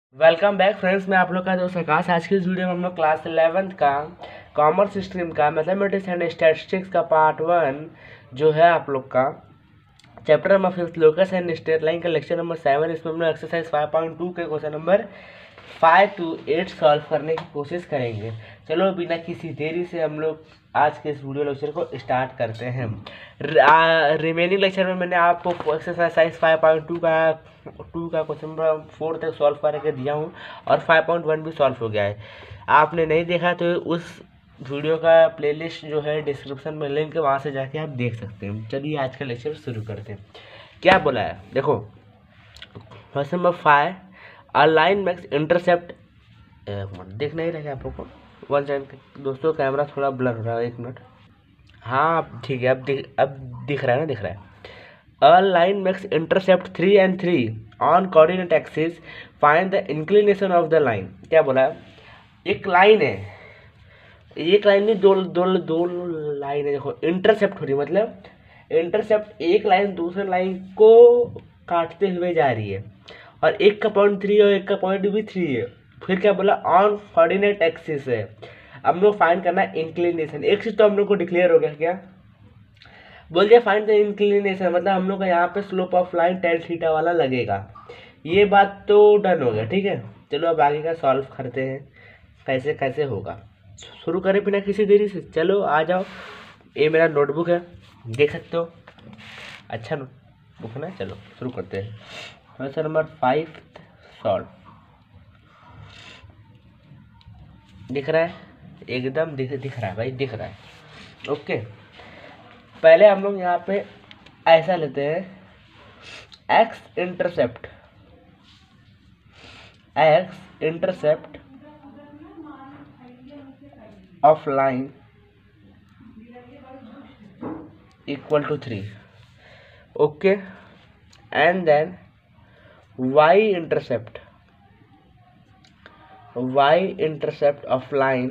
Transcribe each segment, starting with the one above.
Welcome back friends, मैं आप लोग का दोस्त आकाश। आज की इस वीडियो में हम लोग क्लास 11th का कॉमर्स स्ट्रीम का मैथमेटिक्स एंड स्टैटिस्टिक्स का पार्ट 1 जो है आप लोग का chapter number 5 locus and straight line का लेक्चर नंबर 7। इसमें हम लोग एक्सरसाइज 5.2 के क्वेश्चन नंबर 5 to 8 सॉल्व करने की कोशिश करेंगे। चलो बिना किसी देरी से हम लोग आज के इस वीडियो लेक्चर को स्टार्ट करते हैं। रिमेनिंग लेक्चर में मैंने आपको एक्सरसाइज 5.2 का क्वेश्चन नंबर 4 तक सॉल्व करके दिया हूँ और 5.1 भी सॉल्व हो गया है। आपने नहीं देखा तो उस वीडियो का प्लेलिस्ट जो है डिस्क्रिप्शन में लिंक है, वहाँ से जाके आप देख सकते हैं। चलिए आज का लेक्चर शुरू करते हैं। क्या बोला है देखो, question number 5, a line makes intercept. देख नहीं रहे आप लोग को वन सेकंड दोस्तों, कैमरा थोड़ा ब्लर हो रहा है, 1 मिनट। हाँ ठीक है, अब दिख रहा है ना, दिख रहा है। A line makes intercept 3 and 3 on coordinate axis, find the inclination of the line. क्या बोला है, एक लाइन है, एक लाइन नहीं, दो दो दो लाइन है। देखो इंटरसेप्ट हो रही है, मतलब इंटरसेप्ट एक लाइन दूसरे लाइन को काटते हुए जा रही है और एक का पॉइंट 3 और एक का पॉइंट भी 3 है। फिर क्या बोला, ऑन कोऑर्डिनेट एक्सिस है। अब हम लोग फाइंड करना है इंक्लिनेशन। एक चीज तो हम लोग को डिक्लेयर हो गया, क्या बोल दिया, फाइंड द इंक्लिनेशन, मतलब हम लोग का यहाँ पे slope of line tan theta वाला लगेगा। ये बात तो डन हो गया, ठीक है। चलो अब आगे का सॉल्व करते हैं, कैसे कैसे होगा। शुरू करें बिना किसी देरी से। चलो आ जाओ, ये मेरा नोटबुक है, देख सकते हो, अच्छा नोटबुक है ना। चलो शुरू करते हैं। Question number 5 solve. दिख रहा है, एकदम दिख रहा है भाई, दिख रहा है। ओके, पहले हम लोग यहाँ पे ऐसा लेते हैं, X intercept of line equal to 3, okay, and then Y intercept of line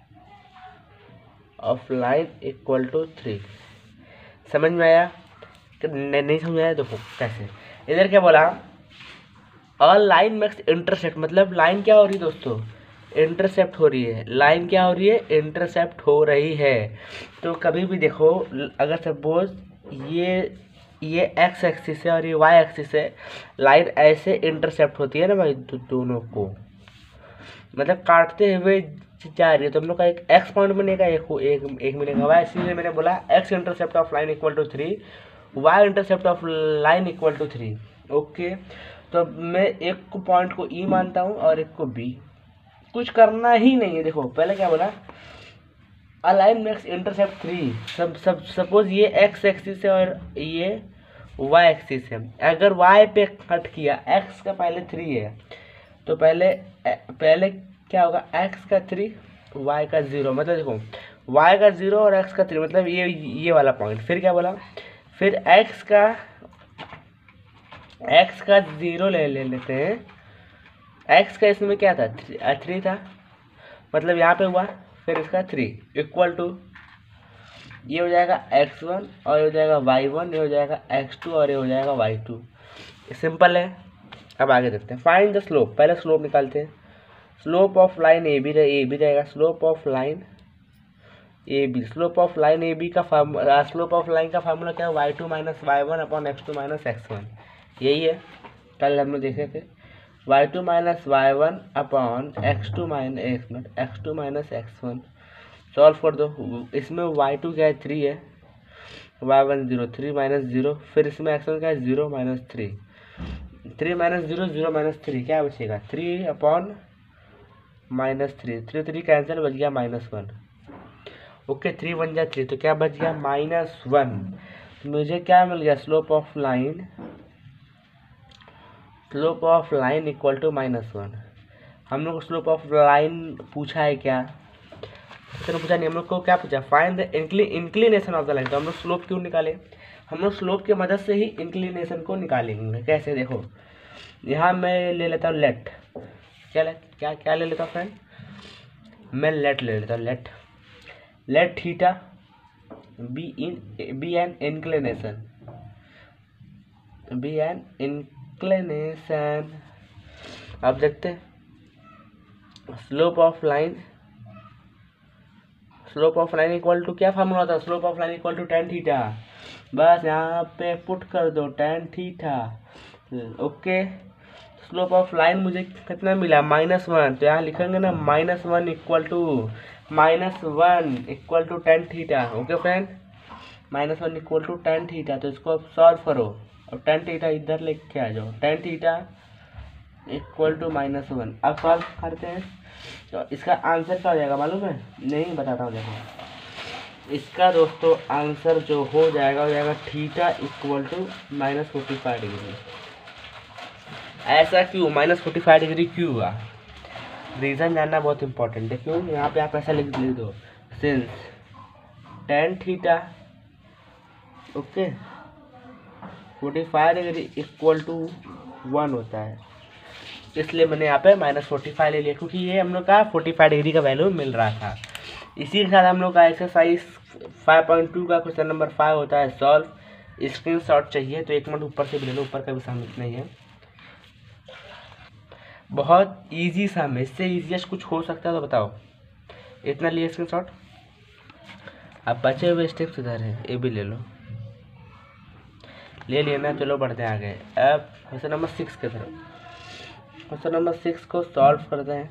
equal to 3। समझ में आया कि नहीं समझ में आया? देखो कैसे, इधर क्या बोला, अ लाइन मेक्स इंटरसेप्ट, मतलब लाइन क्या हो रही है दोस्तों, इंटरसेप्ट हो रही है। लाइन क्या हो रही है, इंटरसेप्ट हो रही है। तो कभी भी देखो, अगर सपोज ये एक्स एक्सिस है और ये वाई एक्सिस है, लाइन ऐसे इंटरसेप्ट होती है ना भाई, दोनों को मतलब काटते हुए जा रही है। तो हम लोग का एक एक्स पॉइंट बनेगा, एक मिलेगा वाई। इसीलिए मैंने बोला X intercept of line equal to 3, Y intercept of line equal to 3। Okay, तो मैं एक को पॉइंट को ई मानता हूँ और एक को बी। कुछ करना ही नहीं है। देखो पहले क्या बोला, a line makes intercept 3। Suppose ये एक्स एक्सिस है और ये वाई एक्सिस है। अगर वाई पे कट किया, एक्स का पहले 3 है तो पहले क्या होगा, एक्स का 3 वाई का 0, मतलब देखो वाई का 0 और एक्स का 3, मतलब ये वाला पॉइंट। फिर क्या बोला, फिर एक्स का 0 ले लेते हैं। एक्स का इसमें क्या था, 3 था, मतलब यहाँ पे हुआ। फिर इसका 3 इक्वल टू, ये हो जाएगा x1 और ये हो जाएगा y1, ये हो जाएगा x2 और ये हो जाएगा y2। सिंपल है। अब आगे देखते हैं, फाइंड द स्लोप। पहले स्लोप निकालते हैं। Slope of line A B रहेगा, slope of line A B. Slope of line A B का स्लोप ऑफ लाइन का फार्मूला क्या है, y2 minus y1 upon x2 minus x1। यही है, कल हम लोग देखे थे। y2 minus y1 upon x2 minus x1। Solve कर दो। इसमें y2 क्या है, 3 है, y1 0, 3 माइनस 0। फिर इसमें x1 क्या है, 0 माइनस 3, 3 माइनस 0, 0 माइनस 3, क्या बचेगा, 3 अपॉन माइनस 3, 3 कैंसिल, बच गया -1। ओके, 3 1 जा 3, तो क्या बच गया, -1। मुझे क्या मिल गया, slope of line equal to -1। हम लोग को स्लोप ऑफ लाइन पूछा है क्या, तो पूछा नहीं। हम लोग को क्या पूछा, find the inclination of the line. तो हम लोग स्लोप क्यों निकाले, हम लोग स्लोप की मदद से ही इंक्लिनेशन को निकालेंगे। कैसे, देखो यहाँ मैं ले लेता हूँ लेट। क्या ले लेता हूँ फ्रेंड, मैं लेट ले लेता हूँ। Let theta be an inclination अब देखते हैं slope of line equal to क्या फार्मूला होता है, slope of line equal to tan theta. बस यहाँ पे पुट कर दो tan theta. Okay, slope of line मुझे कितना मिला -1, तो यहाँ लिखेंगे ना -1 equal to tan theta. Okay friend, -1 equal to tan theta. तो इसको अब सॉल्व करो, अब tan थीटा इधर लेके आ जाओ, tan थीटा इक्वल टू -1। अब सॉल्व करते हैं तो इसका आंसर क्या हो जाएगा मालूम है? नहीं बताता हूँ, देखो इसका दोस्तों आंसर जो हो जाएगा थीटा इक्वल टू -45 डिग्री। ऐसा क्यों -45 डिग्री क्यों हुआ, रीज़न जानना बहुत इंपॉर्टेंट है। क्यों, यहाँ पे आप ऐसा लिख दो, since tan theta okay 45 degree equal to 1 होता है, इसलिए मैंने यहाँ पे -45 ले लिया, क्योंकि ये हम लोग का 45 डिग्री का वैल्यू मिल रहा था। इसी के साथ हम लोग का एक्सरसाइज 5.2 का क्वेश्चन नंबर 5 होता है सॉल्व। स्क्रीनशॉट चाहिए तो 1 मिनट ऊपर से भी ले लो, ऊपर का भी सम इतना ही है। बहुत इजी सम है, इससे ईजीएस्ट कुछ हो सकता है तो बताओ। इतना लिए स्क्रीनशॉट। अब बचे हुए स्टेप्स इधर है, ये भी ले लो, ले लिया ना। चलो बढ़ते हैं आगे। अब क्वेश्चन नंबर 6 की तरफ, क्वेश्चन नंबर 6 को सॉल्व करते हैं।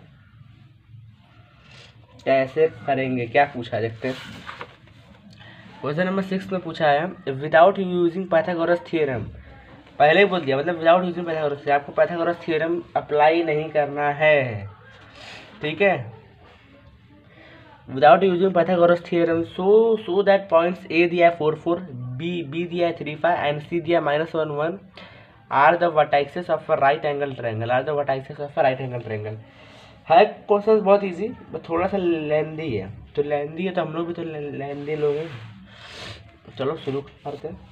कैसे करेंगे, क्या पूछा देखते हैं। क्वेश्चन नंबर 6 में पूछा है विदाउट यूजिंग पाइथागोरस थ्योरम। पहले ही बोल दिया, मतलब विदाउट यूजिंग पाइथागोरस थ्योरम, आपको पाइथागोरस थ्योरम अप्लाई नहीं करना है, ठीक है। Without using Pythagoras theorem so that points A दिया है 4 4, बी दिया है 3 5 एंड सी दिया -1 1 are the vertices of a right angle triangle, है क्वेश्चन बहुत इजी, बट थोड़ा सा लेंदी है। तो लेंदी है तो हम लोग भी तो लेंदी लोग हैं। चलो शुरू करते हैं।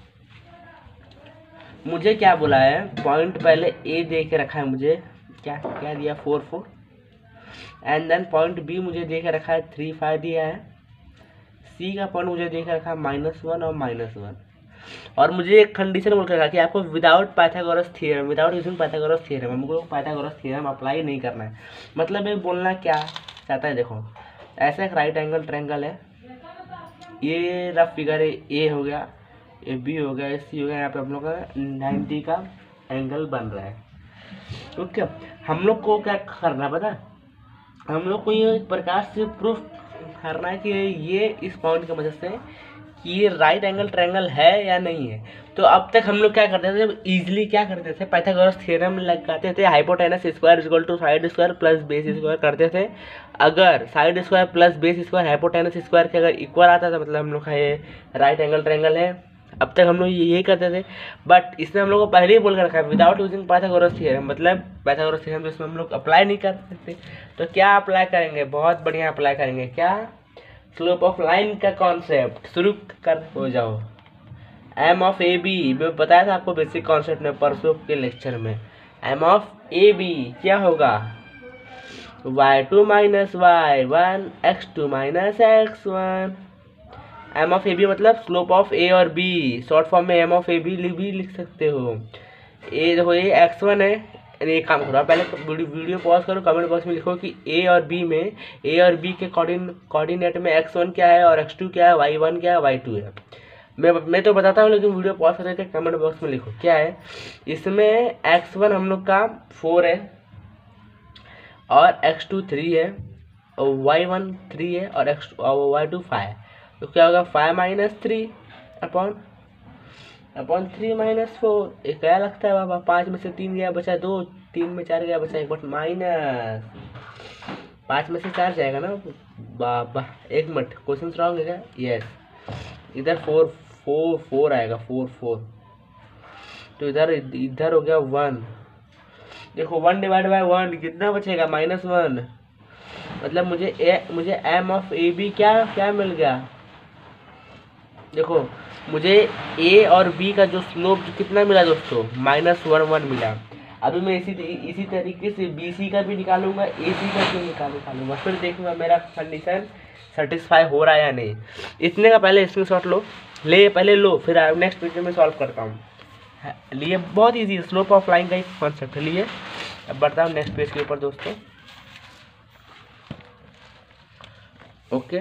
मुझे क्या बोला है, पॉइंट पहले ए दे के रखा है, मुझे क्या क्या दिया 4 4 एंड देन पॉइंट बी मुझे दे के रखा है 3 5 दिया है। सी का पॉइंट मुझे दे के रखा है -1 और -1, और मुझे एक कंडीशन बोल के रखा कि आपको without Pythagoras theorem, without using Pythagoras theorem, हमको पाइथागोरस थ्योरम अप्लाई नहीं करना है। मतलब ये बोलना क्या चाहता है, देखो ऐसा एक राइट एंगल ट्रायंगल है, ये रफ फिगर है, ए हो गया, ये बी हो गया, सी हो गया, यहाँ पे हम लोग का 90 का एंगल बन रहा है। ओके, हम लोग को क्या करना पता है, हम लोग को ये प्रकार से प्रूफ करना है कि ये इस पॉइंट की मदद से कि ये राइट एंगल ट्रायंगल है या नहीं है। तो अब तक हम लोग क्या करते थे, इजीली क्या करते थे, पाइथागोरस थ्योरम लगाते थे, hypotenuse square equal to side square plus base square करते थे। अगर side square plus base square hypotenuse square के अगर इक्वल आता था, मतलब हम लोग का ये राइट एंगल ट्रायंगल है। अब तक हम लोग यही करते थे, बट इसमें हम लोग को पहले ही बोल कर रखा है विदाउट यूजिंग पाइथागोरस थ्योरम, मतलब पाइथागोरस थ्योरम इसमें हम लोग अप्लाई नहीं कर सकते। तो क्या अप्लाई करेंगे, बहुत बढ़िया अप्लाई करेंगे, क्या, स्लोप ऑफ लाइन का कॉन्सेप्ट। शुरू कर हो जाओ। एम ऑफ ए बी मैं बताया था आपको बेसिक कॉन्सेप्ट में परसों के लेक्चर में। एम ऑफ ए बी क्या होगा, y2 - y1 x2 - x1। M of A B मतलब स्लोप ऑफ ए और बी, शॉर्ट फॉर्म में एम ऑफ ए बी भी लिख सकते हो। ए देखो ये x1 है, एक काम करो पहले वीडियो पॉज करो, कमेंट बॉक्स में लिखो कि ए और बी के कोऑर्डिनेट में x1 क्या है और x2 क्या है, y1 क्या है, y2 है। मैं तो बताता हूँ, लेकिन वीडियो पॉज करके कमेंट बॉक्स में लिखो क्या है। इसमें x1 हम लोग का 4 है और x2 3 है और y1 3 है और y2 5। तो क्या होगा 5 - 3 अपॉन 3 - 4। ये क्या लगता है बाबा, 5 में से 3 गया बचा 2, 3 में 4 गया बचा 1, बट माइनस 5 में से 4 जाएगा ना बाबा। 1 मिनट, क्वेश्चन रॉन्ग है क्या, यस, इधर 4 आएगा, 4 तो इधर हो गया 1। देखो 1 डिवाइड बाय 1 कितना बचेगा, -1। मतलब मुझे एम ऑफ ए बी क्या मिल गया, देखो मुझे ए और बी का जो स्लोप कितना मिला दोस्तों, -1 1 मिला। अभी मैं इसी तरीके से बी सी का भी निकालूंगा, ए सी का भी निकालूंगा, फिर देखूंगा मेरा कंडीशन सेटिस्फाई हो रहा है या नहीं। इतने का पहले स्क्रीनशॉट लो, पहले लो, फिर नेक्स्ट वीडियो में सॉल्व करता हूँ। लिए बहुत ईजी, स्लोप ऑफ लाइन का एक कॉन्सेप्ट है। लिए अब बढ़ता हूँ नेक्स्ट पेज के ऊपर दोस्तों। ओके,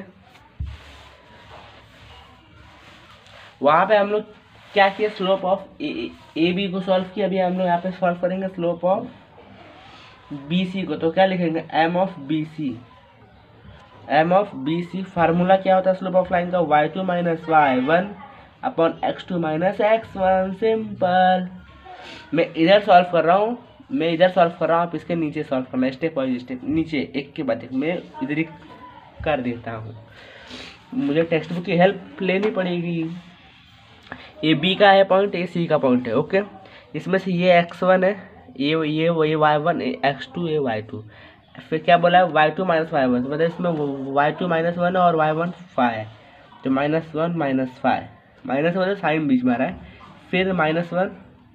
वहाँ पे हम लोग क्या किया, स्लोप ऑफ ए बी को सॉल्व किया। अभी हम लोग यहाँ पे सॉल्व करेंगे स्लोप ऑफ बी सी को। तो क्या लिखेंगे, m of B C. M of B C formula क्या होता है स्लोप ऑफ लाइन का, y2 minus y1 upon x2 minus x1। Simple. मैं इधर सॉल्व कर रहा हूँ, आप इसके नीचे सॉल्व करना, स्टेप बाय स्टेप, नीचे एक के बाद एक। मैं इधर ही कर देता हूँ, मुझे टेक्स्ट बुक की हेल्प लेनी पड़ेगी। ये बी का है पॉइंट, ये सी का पॉइंट है। ओके, इसमें से ये x1 है, ये y1, x2 ये y2। फिर क्या बोला है, y2 माइनस y1, मतलब इसमें y2 माइनस 1 और y1 5, तो -1 -5, माइनस मतलब साइन बीच में आ रहा है। फिर -1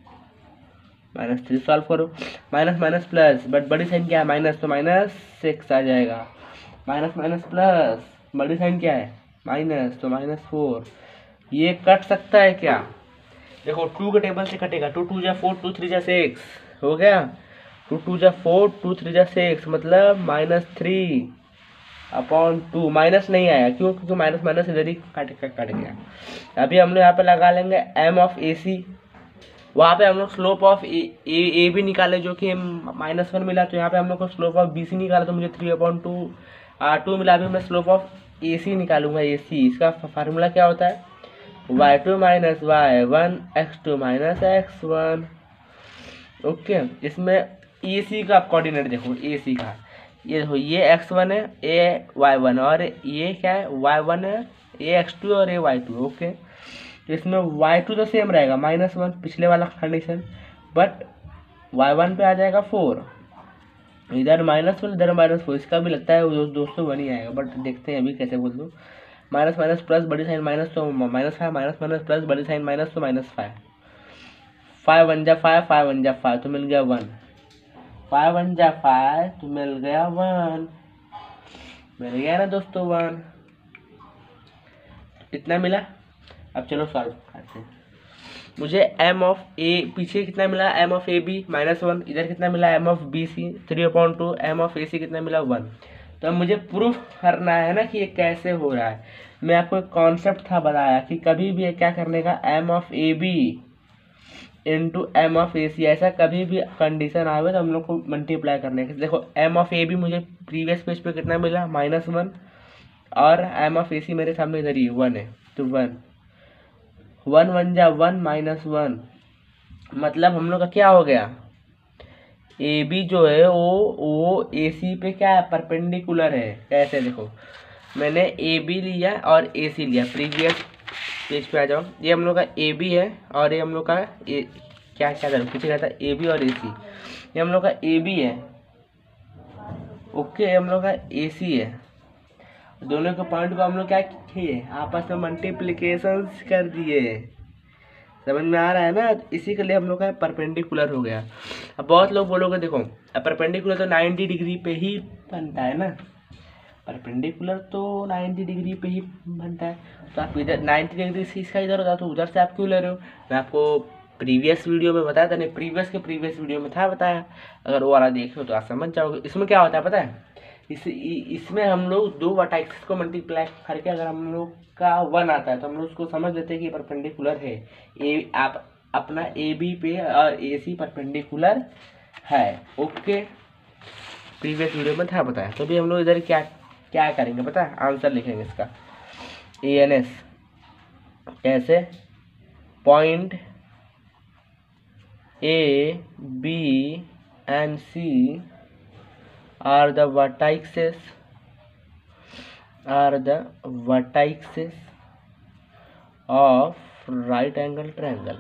-3 सॉल्व करो, माइनस माइनस प्लस, बट बड़ी साइन क्या है, माइनस, तो -6 आ जाएगा। माइनस माइनस प्लस, बड़ी साइन क्या है, माइनस, तो -4। ये कट सकता है क्या, देखो 2 के टेबल से कटेगा, 2 2 जा 4, 2 3 जा 6 हो गया। 2 2 जा 4, 2 3 जा 6, मतलब -3 अपॉन 2। माइनस नहीं आया, क्यों, क्योंकि माइनस माइनस इधर ही कट गया। अभी हम लोग यहाँ पे लगा लेंगे एम ऑफ ए सी। वहाँ पे हम लोग स्लोप ऑफ ए भी निकाले, जो कि -1 मिला, तो यहाँ पे हम लोग को स्लोप ऑफ बी सी निकाला, तो मुझे 3/2 मिला। अभी मैं स्लोप ऑफ ए सी निकालूंगा, ए सी। इसका फार्मूला क्या होता है, y2 minus y1 x2 minus x1। Okay, इसमें ए सी का कोऑर्डिनेट देखो, ए सी का ये देखो, ये x1 है, ये y1, और ये क्या है, y1 है, ये x2 और ये y2। ओके, इसमें y2 तो सेम रहेगा, -1, पिछले वाला कंडीशन, बट y1 पे आ जाएगा 4, इधर -1 इधर -4। इसका भी लगता है दोस्तों 1 ही आएगा, बट देखते हैं अभी कैसे बोल दूँ। माइनस माइनस प्लस, बड़ी साइन माइनस, तो -5, माइनस माइनस प्लस, बड़ी साइन माइनस, तो -5। 5 1 जा 5, 5 1 जा 5, तो मिल गया 1। 5 1 जा 5, तो मिल गया 1। मिल गया ना दोस्तों 1, इतना मिला। अब चलो सॉल्व करते हैं। मुझे एम ऑफ ए पीछे कितना मिला, एम ऑफ ए बी -1, इधर कितना मिला, m of B C 3/2, m of A C कितना मिला, 1। तो अब मुझे प्रूफ करना है ना कि ये कैसे हो रहा है। मैं आपको एक कॉन्सेप्ट था बताया कि कभी भी क्या करने का, m of A B into m of A C, ऐसा कभी भी कंडीशन आवे तो हम लोग को मल्टीप्लाई करने का। देखो एम ऑफ ए बी मुझे प्रीवियस पेज पे कितना मिला, -1, और एम ऑफ ए सी मेरे सामने इधर ही 1 है, तो 1 1 1 जा 1 -1, मतलब हम लोग का क्या हो गया, ए बी जो है वो ए सी पे क्या है, परपेंडिकुलर है। कैसे, देखो मैंने ए बी लिया और ए सी लिया। प्रीवियस पेज पे आ जाओ, ये हम लोग का ए बी है, और ये हम लोग का क्या करो, पीछे रहता है ए बी और ए सी। ये हम लोग का ए बी है, ओके, हम लोग का ए सी है। दोनों के पॉइंट को हम लोग क्या किए, आपस में मल्टीप्लिकेशन कर दिए। समझ में आ रहा है ना, इसी के लिए हम लोग का परपेंडिकुलर हो गया। अब बहुत लोग बोलोगे, देखो अब परपेंडिकुलर तो 90 डिग्री पे ही बनता है ना, परपेंडिकुलर तो 90 डिग्री पे ही बनता है। तो आप इधर 90 डिग्री से इसका इधर होता, तो उधर से आप क्यों ले रहे हो। मैं आपको प्रीवियस वीडियो में बताया था, नहीं प्रीवियस वीडियो में था बताया, अगर वो वाला देखे हो तो आप समझ जाओगे। इसमें क्या होता है पता है, इसमें हम लोग 2 वर्टेक्स को मल्टीप्लाई करके अगर हम लोग का 1 आता है तो हम लोग उसको समझ लेते हैं कि परपेंडिकुलर है। ए आप अपना ए बी पे और ए सी परपेंडिकुलर है। ओके, प्रीवियस वीडियो में था बताया। तो अभी हम लोग इधर क्या करेंगे पता है, आंसर लिखेंगे इसका, ए एन एस। कैसे, point A B and C are the vertices of right angle triangle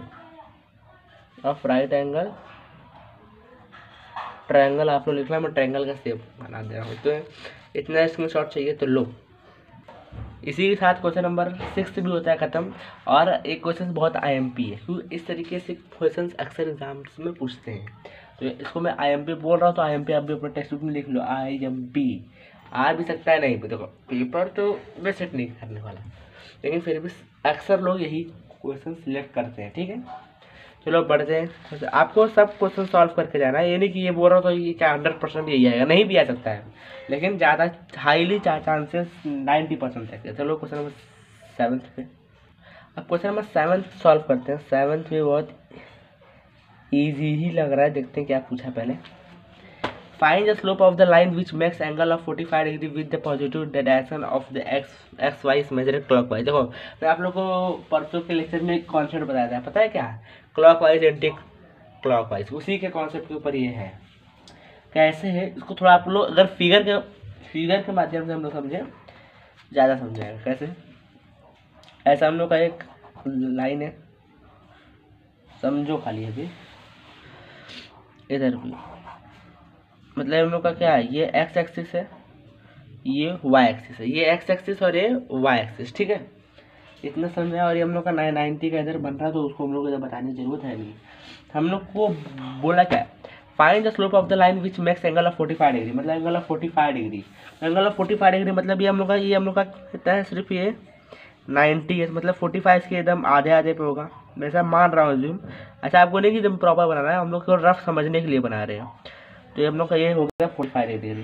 आप लोग लिखना, मैं ट्रायंगल का शेप बना दे रहा हूँ। तो इतना स्क्रीनशॉट चाहिए तो लो। इसी के साथ क्वेश्चन नंबर 6 भी होता है ख़त्म। और एक क्वेश्चन बहुत IMP है, क्योंकि इस तरीके से क्वेश्चन अक्सर एग्जाम्स में पूछते हैं। तो इसको मैं IMP बोल रहा हूँ, तो IMP आप भी अपने टेक्स्ट बुक में लिख लो, IMP आ भी सकता है, नहीं भी। देखो पेपर तो मैं सेट नहीं करने वाला, लेकिन फिर भी अक्सर लोग यही क्वेश्चन सिलेक्ट करते हैं, ठीक है। चलो बढ़ते हैं। आपको सब क्वेश्चन सॉल्व करके जाना है, ये नहीं कि ये बोल रहा तो ये क्या 100% यही आएगा, नहीं भी आ सकता है, लेकिन ज़्यादा हाईली चांसेस 90% है। चलो क्वेश्चन नंबर 7 पे, अब क्वेश्चन नंबर 7 सॉल्व करते हैं। 7 भी बहुत ईजी ही लग रहा है, देखते हैं क्या पूछा पहले। Find the slope of the line which makes angle of 45 degree with the positive direction of the x y is measured clockwise. देखो मैं आप लोग को परसों के लेक्चर में एक कॉन्सेप्ट बताया था, पता है क्या? क्लॉकवाइज एंटी क्लॉकवाइज, उसी के कॉन्सेप्ट के ऊपर ये है। कैसे है इसको थोड़ा आप लोग अगर फिगर के माध्यम से हम लोग समझें, ज़्यादा समझेंगे। कैसे? ऐसा हम लोग का एक लाइन है, समझो खाली अभी, इधर भी मतलब हम लोग का क्या है, ये एक्स एक्सिस है, ये वाई एक्सिस है, ये एक्स एक्सिस और ये वाई एक्सिस, ठीक है, इतना समझा। और ये हम लोग का 90 का इधर बन रहा है, तो उसको हम लोग को इधर बताने की जरूरत है नहीं। हम लोग को बोला क्या, find the slope of the line which makes angle of 45 degree, मतलब angle of 45 degree. Angle of 45 degree मतलब ये हम लोग का कितना है, सिर्फ ये 90 है, मतलब 45 के एकदम आधे आधे पे होगा, वैसा मान रहा हूँ जूम। अच्छा आपको नहीं कि एकदम प्रॉपर बनाना है, हम लोग को रफ समझने के लिए बना रहे हैं। तो ये हम लोग का ये हो गया 45 डिग्री,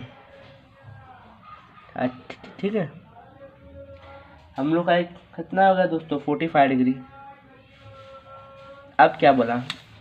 ठीक है। हम लोग का एक कितना होगा दोस्तों, 45 डिग्री। अब क्या बोला,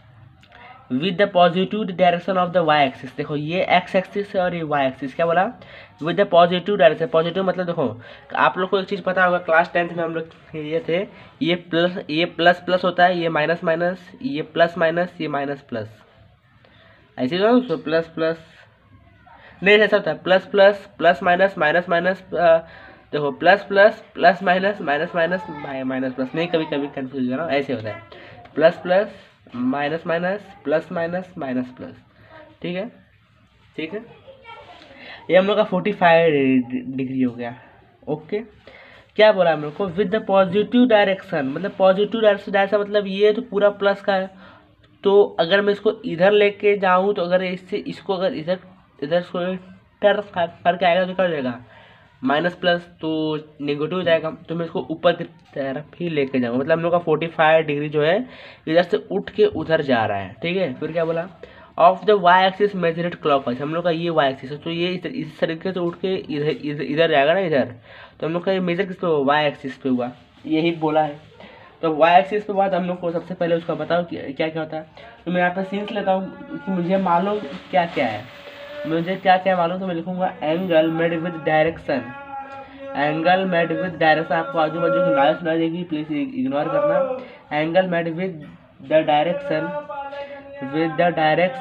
with the positive direction of the y axis. देखो ये एक्स एक्सिस है और ये वाई एक्सिस, क्या बोला, with the positive direction. Positive मतलब देखो आप लोग को एक चीज़ पता होगा, क्लास 10th में हम लोग ये थे, ये प्लस प्लस होता है, ये माइनस माइनस, ये प्लस माइनस, ये माइनस प्लस, ऐसे जो प्लस प्लस नहीं ऐसा होता है, plus plus plus minus minus minus, देखो plus plus plus minus minus minus minus plus, नहीं कभी कभी कन्फ्यूज हो ना, ऐसे होता है, plus plus minus minus plus minus minus plus, ठीक है, ठीक है। ये हम लोग का 45 डिग्री हो गया, ओके। क्या बोला हम लोग को, विद द पॉजिटिव डायरेक्शन, मतलब पॉजिटिव डायरेक्शन मतलब ये तो पूरा प्लस का है, तो अगर मैं इसको इधर लेके जाऊँ, तो अगर इससे इसको अगर इधर इसको टर्न करके आएगा तो क्या हो जाएगा, माइनस प्लस, तो नेगेटिव हो जाएगा, तो मैं इसको ऊपर की तरफ ही लेके जाऊँगा। मतलब हम लोग का 45 डिग्री जो है इधर से उठ के उधर जा रहा है, ठीक है। फिर क्या बोला, of the y axis measured clockwise, हम लोग का ये वाई एक्सिस है, तो ये इस तरीके से उठ के इधर जाएगा ना इधर, तो हम लोग का ये मेजर किस पे, वाई एक्सिस पे हुआ, यही बोला है। तो वाई एक्सिस पे बाद हम लोग को सबसे पहले उसका बताओ कि क्या क्या होता है। तो मैं यहाँ पर सीन्स लेता हूँ कि मुझे मालूम क्या क्या है, मुझे क्या क्या मालूम, तो मैं लिखूंगा angle made with direction. Angle made with direction, आपको आजू बाजू की नॉइज सुनाई देगी, प्लीज इग्नोर करना। Angle made with the direction, with the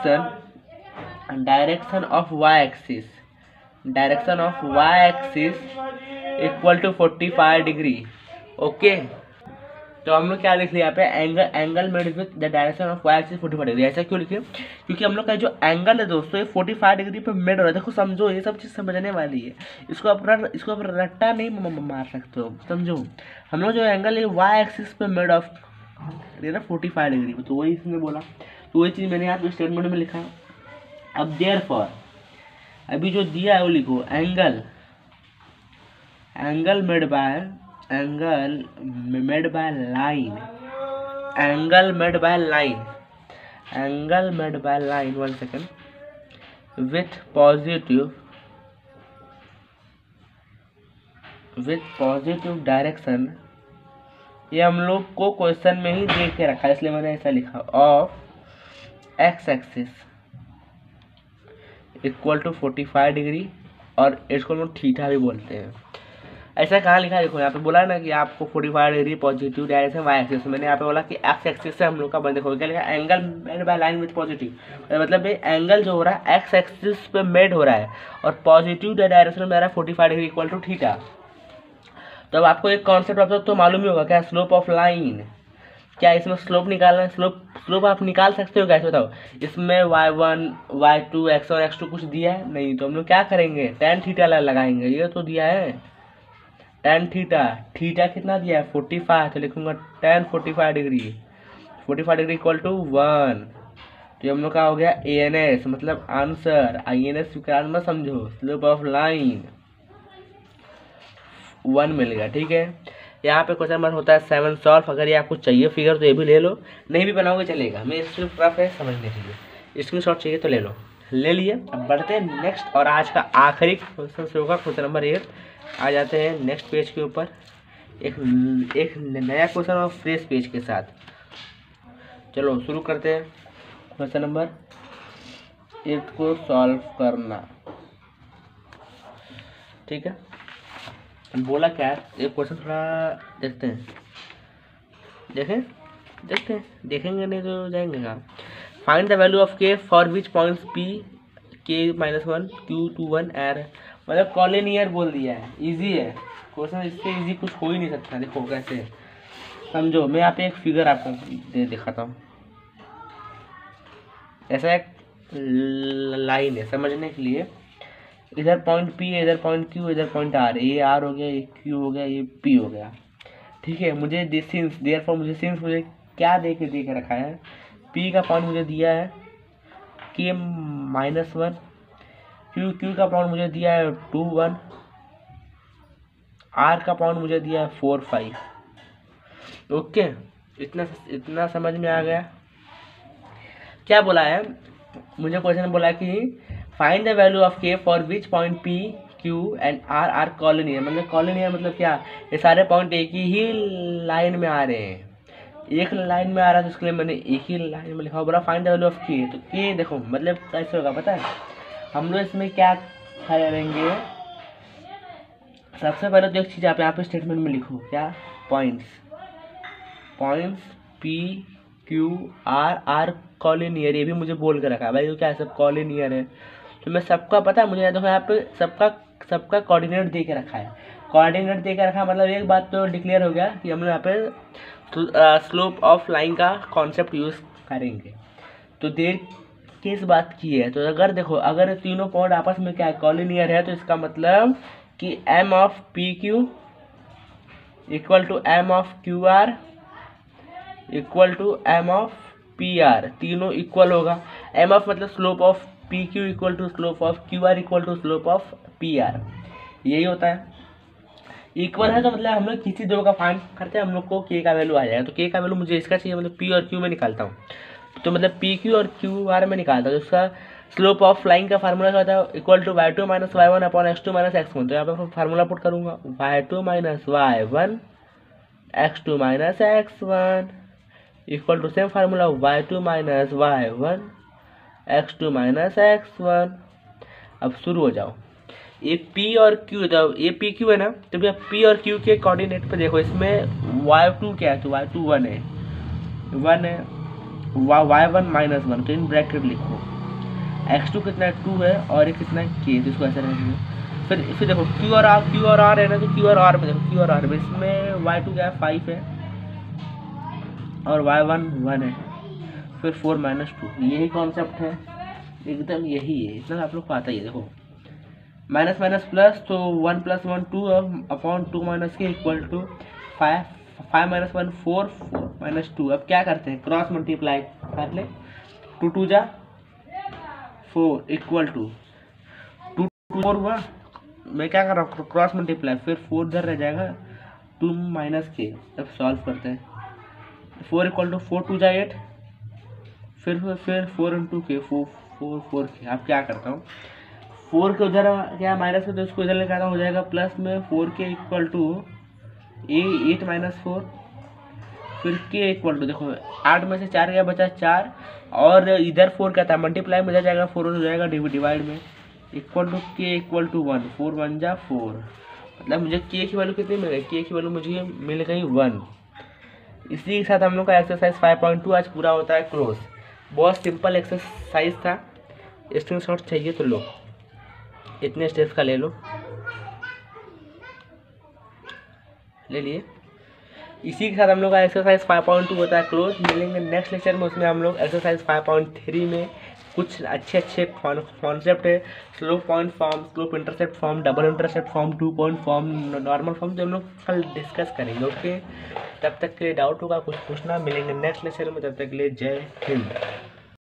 direction of y axis, direction of y axis equal to 45 degree, okay. तो हम लोग क्या लिख लिया यहाँ पे, angle made with the direction of y axis 45 degree. ऐसा क्यों लिखे, क्योंकि हम लोग का जो एंगल है दोस्तों ये 45 डिग्री पे मेड हो रहा है। देखो समझो, ये सब चीज़ समझने वाली है, इसको आप रट्टा नहीं मार सकते हो, समझो। हम लोग जो एंगल है वाई एक्सिस पे मेड ऑफ ना 45 डिग्री पे, तो वही इसने बोला, तो वही चीज़ मैंने यहाँ पे स्टेटमेंट में लिखा। अब देयरफॉर अभी जो दिया है वो लिखो, angle made by line, angle made by line, 1 second, with positive direction. ये हम लोग को क्वेश्चन में ही देख के रखा है, इसलिए मैंने ऐसा लिखा, of x axis equal to 45 degree, और इसको हम लोग थीटा भी बोलते हैं। ऐसा कहाँ लिखा है, देखो यहाँ पे बोला ना कि आपको 45 degree positive direction y axis, मैंने यहाँ पे बोला कि एक्स एक्सिस से हम लोग का बंद, देखो क्या लिखा, angle made by line with positive, मतलब ये एंगल जो हो रहा है एक्स एक्सिस पे मेड हो रहा है, और पॉजिटिव डायरेक्शन में आ रहा है 45 डिग्री इक्वल टू थीटा। तो अब आपको एक कॉन्सेप्ट आप तो मालूम ही होगा, क्या, स्लोप ऑफ लाइन। क्या इसमें स्लोप निकालना है, स्लोप आप निकाल सकते हो, कैसे बताओ। इसमें y1 y2 x1 x2 कुछ दिया है नहीं, तो हम लोग क्या करेंगे, tan थीटा लगाएंगे, ये तो दिया है tan थीटा, थीटा कितना दिया है 45, तो लिखूंगा tan 45 डिग्री इक्वल टू 1। तो हम लोग का हो गया ANS, मतलब आंसर, INS मत समझो, स्लोप ऑफ लाइन 1 मिल गया, ठीक है। यहाँ पे क्वेश्चन नंबर होता है 7 सॉल्व। अगर ये आपको चाहिए फिगर तो ये भी ले लो, नहीं भी बनाओगे चलेगा, मेरे सिर्फ रफ है समझने के लिए। स्क्रीनशॉट चाहिए तो ले लो, ले लिए। अब बढ़ते हैं नेक्स्ट और आज का आखिरी क्वेश्चन से होगा क्वेश्चन नंबर 8। आ जाते हैं नेक्स्ट पेज के ऊपर, एक नया क्वेश्चन और फ्रेश पेज के साथ। चलो शुरू करते हैं क्वेश्चन नंबर 8 को सॉल्व करना। ठीक है, बोला क्या है, एक क्वेश्चन थोड़ा देखते हैं, देखेंगे नहीं तो जाएंगे कहाँ। Find the value of k for which points P k-1 q21 एर, मतलब कॉलिनियर बोल दिया है। इजी है क्वेश्चन, इससे इजी कुछ हो ही नहीं सकता। देखो कैसे समझो, मैं यहाँ पे एक फिगर आपको दिखाता हूँ। ऐसा एक लाइन है समझने के लिए, इधर पॉइंट P है, इधर पॉइंट Q, इधर पॉइंट R। ये R हो गया, ये Q हो गया, ये P हो गया। ठीक है, मुझे मुझे क्या दे के रखा है, P का पॉइंट मुझे दिया है k-1, Q का पॉइंट मुझे दिया है 2 1, R का पॉइंट मुझे दिया है 4 5। ओके, इतना समझ में आ गया। क्या बोला है मुझे, क्वेश्चन बोला कि find the value of k for which point P Q and R are collinear. मतलब कॉलिनियर मतलब क्या, ये सारे पॉइंट एक ही लाइन में आ रहे हैं, एक लाइन में आ रहा है, तो इसके लिए मैंने एक ही लाइन में लिखा। बोला फाइंड द वैल्यू ऑफ के, तो के देखो मतलब कैसे होगा पता है, हम लोग इसमें क्या करेंगे। सबसे पहले तो एक चीज़ आप यहाँ पे स्टेटमेंट में लिखो, क्या, points P Q R collinear. ये भी मुझे बोल कर रखा है भाई, तो क्या है, सब कॉलिनियर है। तो मैं सबका पता है मुझे, देखो यहाँ पे सबका कोऑर्डिनेट दे के रखा है। कोऑर्डिनेट दे के रखा मतलब एक बात तो डिक्लेयर हो गया कि हम लोग यहाँ पे स्लोप ऑफ लाइन का कॉन्सेप्ट यूज़ करेंगे। तो देर किस बात की है, तो अगर देखो अगर तीनों पॉइंट आपस में क्या है, कॉलिनियर है, तो इसका मतलब कि m of P Q equal to m of Q R equal to m of P R, तीनों इक्वल होगा। m ऑफ मतलब slope of P Q equal to slope of Q R equal to slope of P R, यही होता है। Equal है तो मतलब हम लोग किसी दो का फाइंड करते हैं, हम लोग को के का वैल्यू आ जाएगा। तो के का वैल्यू मुझे इसका चाहिए, मतलब पी और क्यू में निकालता हूँ, तो मतलब पी क्यू और क्यू आर में निकालता हूँ। तो उसका स्लोप ऑफ लाइन का फार्मूला क्या होता है, equal to y2 minus y1 upon x2 minus x1। तो यहाँ पे फार्मूला पुट करूँगा, y2 minus y1 x2 minus x1 equal to same formula y2 minus y1 x2 minus x1। अब शुरू हो जाओ, ये P और Q, तो ये P Q है ना, तो भैया P और Q के कोऑर्डिनेट पे देखो, इसमें y2 क्या है, तो y2 1 है, y1 माइनस 1, तो इन ब्रैकेट लिखो। x2 कितना है, 2 है, और ये कितना है, k, तो इसको ऐसा रहेगा। फिर देखो Q और R है ना, तो Q और R में देखो, Q और R में इसमें y2 क्या है, 5 है, और y1 1 है, फिर 4 माइनस 2। यही कॉन्सेप्ट है, एकदम यही है, इतना आप लोग को आता ही है। देखो माइनस माइनस प्लस, तो 1 plus 1 2 upon 2 minus k equal to 5 minus 1 4 minus 2। अब क्या करते हैं, क्रॉस मल्टीप्लाई कर ले, 2 2 जा 4 इक्वल टू 2 4 हुआ। मैं क्या कर रहा हूँ, क्रॉस मल्टीप्लाई, फिर 4 इधर रह जाएगा, 2 माइनस के। अब सॉल्व करते हैं, 4 इक्वल टू 4 2 जा 8, फिर 4 इंटू के 4 के। अब क्या करता हूँ, 4 के उधर क्या माइनस में, तो इसको इधर लेकर आता हूँ, हो जाएगा प्लस में 4 के इक्वल टू 8 माइनस 4, फिर के इक्वल टू, देखो 8 में से 4 गया बचा 4, और इधर 4 क्या था, मल्टीप्लाई में इधर जाएगा 4 हो जाएगा डिवाइड में, equal to k equal to 1, 4 1 जा 4। मतलब मुझे के की वैल्यू कितनी मिल गई, के की वैल्यू मुझे मिल गई 1। इसी के साथ हम लोग का एक्सरसाइज 5.2 आज पूरा होता है क्लोज। बहुत सिंपल एक्सरसाइज था, स्क्रीनशॉट चाहिए तो लो, इतने स्टेप्स का ले लो, ले लिए। इसी के साथ हम लोग का एक्सरसाइज 5.2 होता है क्लोज। मिलेंगे नेक्स्ट लेक्चर में, उसमें हम लोग एक्सरसाइज 5.3 में कुछ अच्छे कॉन्सेप्ट है, slope point form, slope intercept form, double intercept form, 2 point form, normal form, जो हम लोग कल डिस्कस करेंगे। ओके, तब तक के लिए डाउट होगा कुछ पूछना, मिलेंगे नेक्स्ट लेक्चर में, तब तक के लिए जय हिंद।